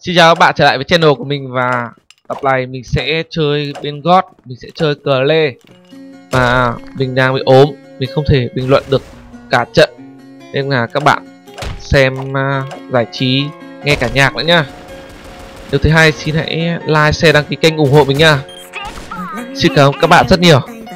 Xin chào các bạn trở lại với channel của mình, và tập này mình sẽ chơi bên God, mình sẽ chơi cờ lê. Và mình đang bị ốm, mình không thể bình luận được cả trận, nên là các bạn xem giải trí, nghe cả nhạc nữa nhá. Nếu thấy hay xin hãy like, share, đăng ký kênh ủng hộ mình nha. Xin cảm ơn các bạn rất nhiều.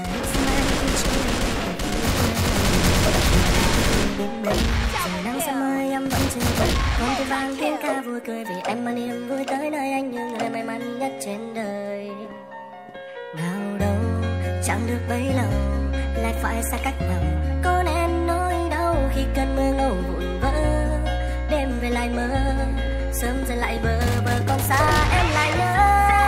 Nào đâu chẳng được bấy lâu, lại phải xa cách nhau. Có nên nỗi đau khi cơn mưa ngâu vụn vỡ, đêm về lại mơ, sớm giờ lại bờ bờ còn xa em lại nhớ.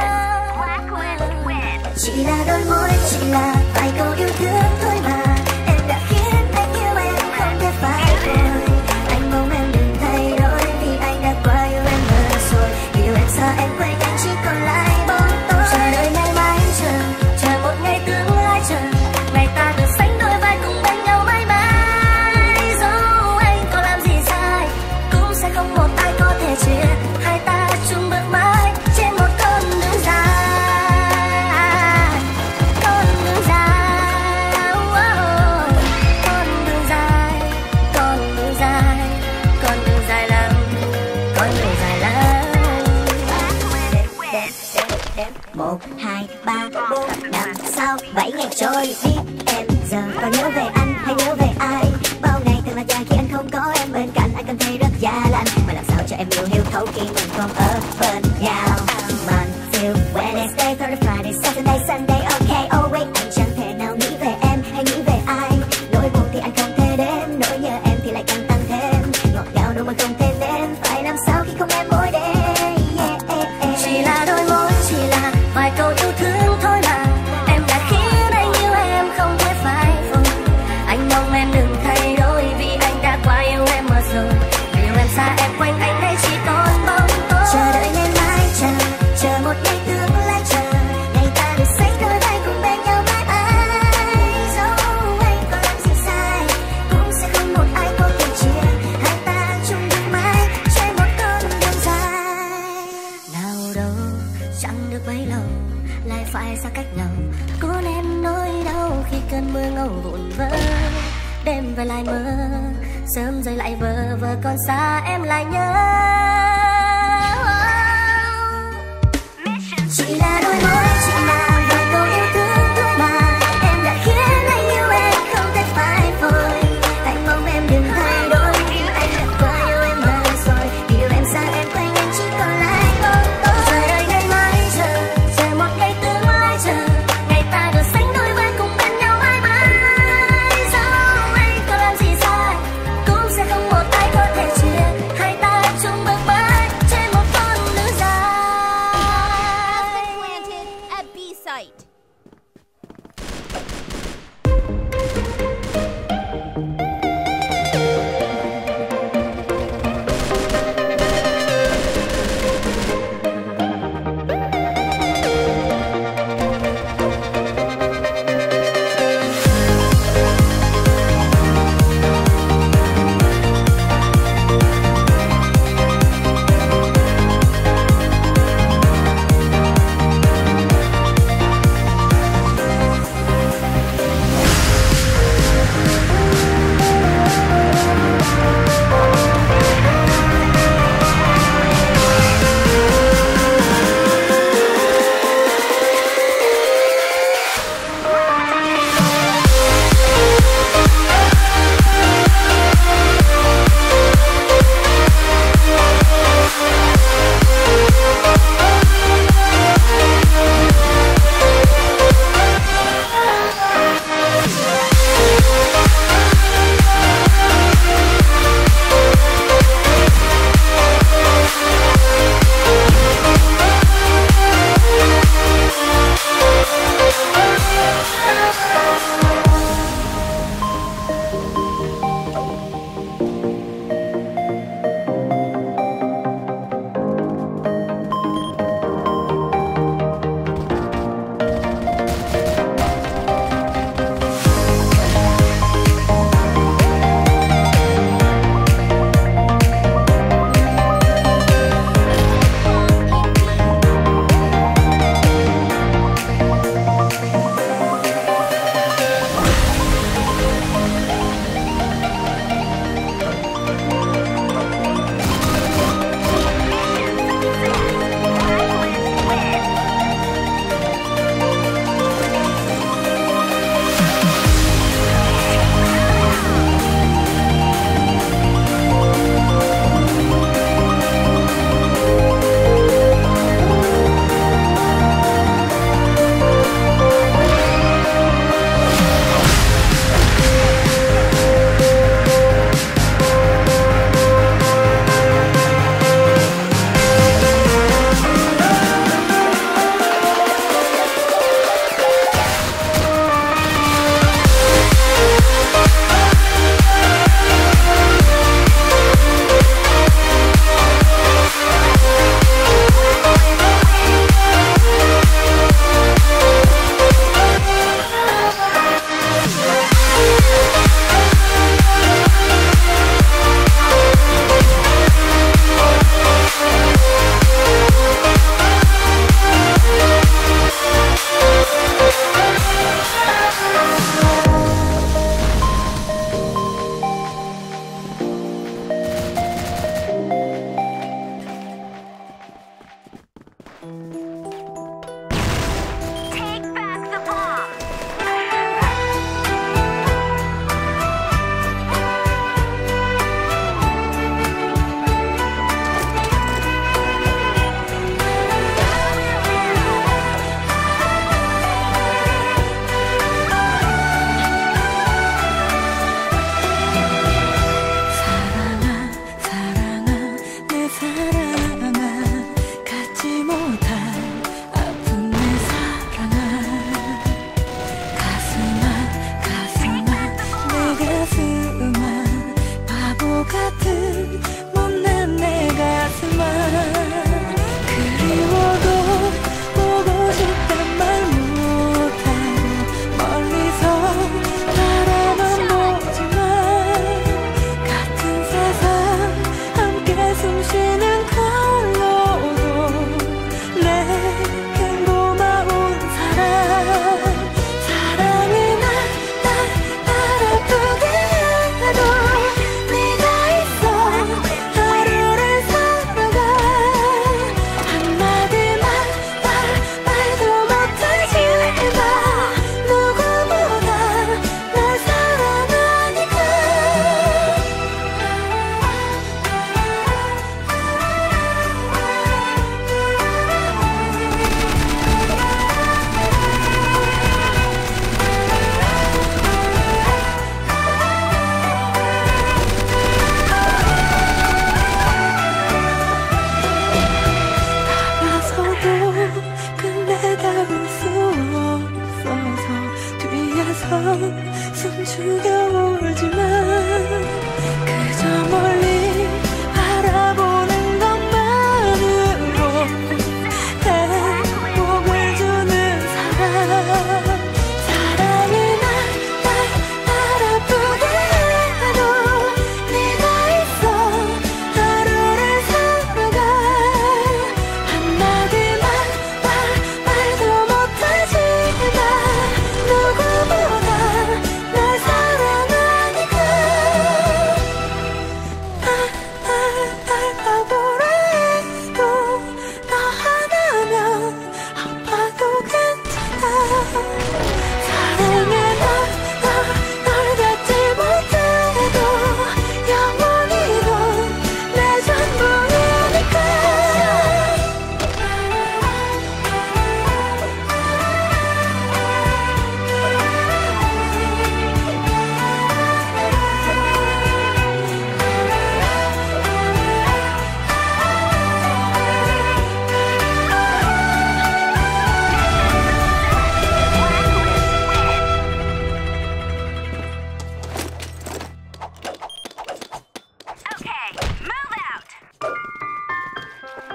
Chỉ là đôi môi, chỉ là vài câu yêu thương thôi mà em đã khiến anh yêu em không thể phai rồi. Anh mong em đừng thay đổi vì anh đã quá yêu em rồi. Yêu em xa em quên anh chỉ còn lại bóng tối. Chờ đợi ngày mai chờ một ngày tương lai chờ, ngày ta được sánh đôi vai cùng bên nhau mãi mãi. Dẫu anh có làm gì sai cũng sẽ không một ai có thể chia hai ta chung bước mãi trên một con đường dài. Một, hai, ba, bốn, năm, sáu, 7 ngày trôi đi. Em giờ còn nhớ về anh hay nhớ về ai? Bao ngày thật là dài khi anh không có em bên cạnh, anh cảm thấy rất già lạnh. Mà làm sao cho em yêu hiểu thấu khi mình không ở bên nhau? Monday, Wednesday, Thursday, Friday, Saturday, Sunday, okay, oh wait, anh chẳng thể nào nghĩ về em hay nghĩ về ai. Nỗi buồn thì anh không thể đếm, nỗi nhớ em thì lại càng tăng thêm. Ngọt ngào đâu mà không thể nếm, phải làm sao khi không em mỗi đêm? Chỉ là đôi môi, chỉ là vài câu yêu thương thôi mà em đã khiến anh yêu em không thể phai phôi. Anh mong em đừng thay đổi vì anh đã quá yêu em mà rồi. Yêu em xa em quanh anh đây chỉ còn bóng tối. Chờ đợi ngày mai chờ một ngày tương lai chờ, ngày ta được sánh đôi vai cùng bên nhau mãi mãi. Dẫu anh có làm gì sai cũng sẽ không một ai có thể chia hai ta chung được mãi trên một con đường dài. Nào đâu chẳng được bấy lâu, lại phải xa cách nhau. Cố nén nỗi đau khi cơn mưa ngâu vụn vỡ, đêm về lại mơ, sớm rơi lại vờ vờ còn xa em lại nhớ. Chỉ là đôi môi, chỉ là vài câu yêu thương thôi mà em đã khiến anh yêu em không thể phai phôi. Anh mong em đừng thay đổi vì anh đã quá yêu em mà rồi. Yêu em xa em quanh anh chỉ còn lại bóng tối. Chờ đợi ngày mai chờ một ngày tương lai chờ, ngày ta được sánh đôi vai cùng bên nhau mãi mãi. Dẫu anh có làm gì sai cũng sẽ không một ai có thể chia hai ta chung bước mãi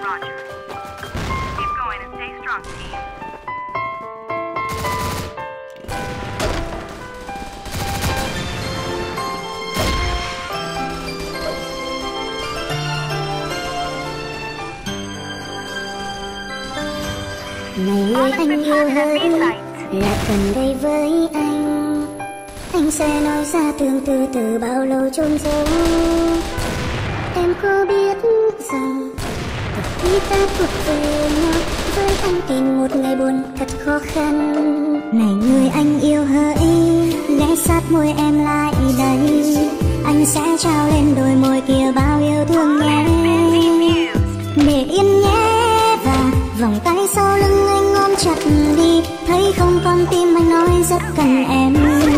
Này người anh yêu hỡi, lại gần đây với anh sẽ nói ra tương tư từ bao lâu chôn giấu. Em có biết rằng từ khi ta thuộc về nhau, với anh tìm một ngày buồn thật khó khăn. Này người anh yêu hỡi, ghé sát môi em lại đây, anh sẽ trao lên đôi môi kia bao yêu thương nhé. Để yên nhé, và vòng tay sau lưng anh ôm chặt đi, thấy không con tim anh nói rất cần em.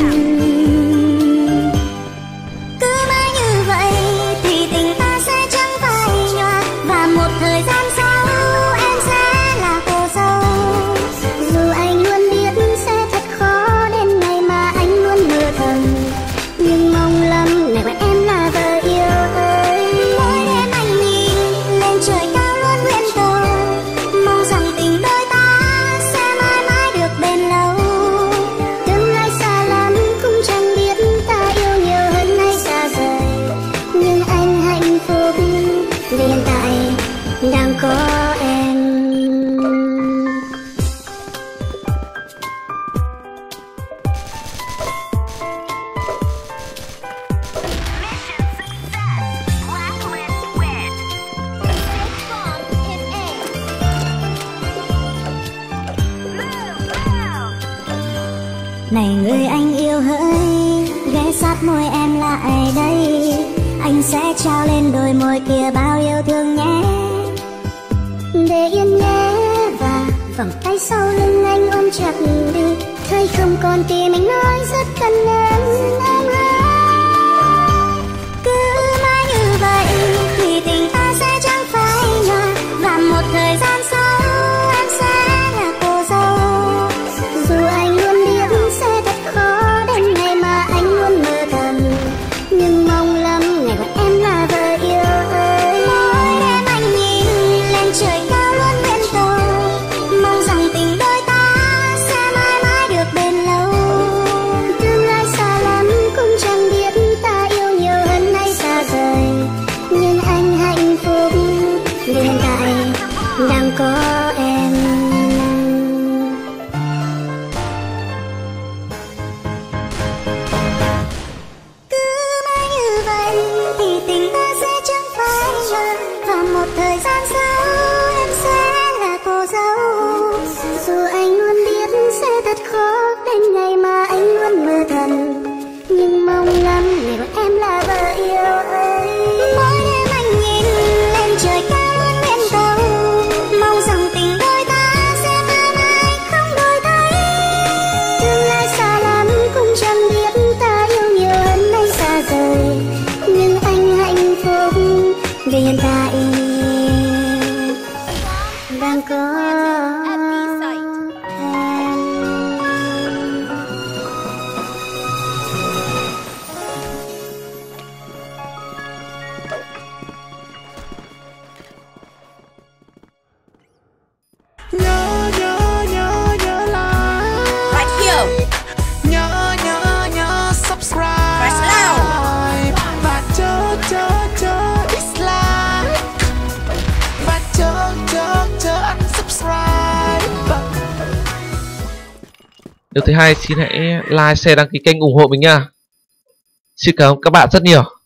Cứ mãi như vậy thì tình ta sẽ chẳng phai nhòa, và một thời gian sau em sẽ là cô dâu. Dù anh luôn biết sẽ thật khó đến ngày mà anh luôn mơ thầm, nhưng mong lắm ngày em là vợ yêu ơi. Mỗi đêm anh nhìn lên trời cao luôn nguyện cầu, mong rằng tình đôi ta sẽ mãi mãi được bền lâu. Tương lai xa lắm cũng chẳng biết ta yêu nhiều hơn hay xa rời, nhưng anh hạnh phúc vì hiện tại đang có em. Này người anh yêu hỡi, ghé sát môi em lại đây, anh sẽ trao lên đôi môi kia bao yêu thương nhé. Để yên nhé, và vòng tay sau lưng anh ôm chặt đi, thấy không còn tim anh nói rất cần em ơi. Cứ mãi như vậy thì tình ta sẽ chẳng phai nhòa, và một thời gian sau em sẽ là cô dâu. Dù anh luôn biết sẽ thật khó đến ngày mà anh luôn mơ thầm, nhưng mong lắm ngày mà em là vợ yêu ơi. Mỗi đêm anh nhìn lên trời cao luôn nguyện cầu, mong rằng tình đôi ta sẽ mãi mãi được bền lâu. Tương lai xa lắm cũng chẳng biết ta yêu nhiều hơn hay xa rời, nhưng anh hạnh phúc vì hiện tại đang có em. Và một thời gian sau em sẽ là cô dâu. Dù anh luôn biết sẽ thật khó đến ngày mà anh luôn mơ thầm, nhưng mong lắm ngày mà em là vợ yêu ơi. Mỗi đêm anh nhìn lên trời cao luôn nguyện cầu, mong rằng tình đôi ta sẽ mãi mãi không đổi thay. Tương lai xa lắm cũng chẳng biết ta yêu nhiều hơn hay xa rời, nhưng anh hạnh phúc vì hiện tại đang có em. Nhớ like Right here. Nhớ subscribe. Press loud. Và chớ dislike. Và chớ unsubscribe. Nếu thấy hay xin hãy like, share, đăng ký kênh ủng hộ mình nha. Xin cảm ơn các bạn rất nhiều.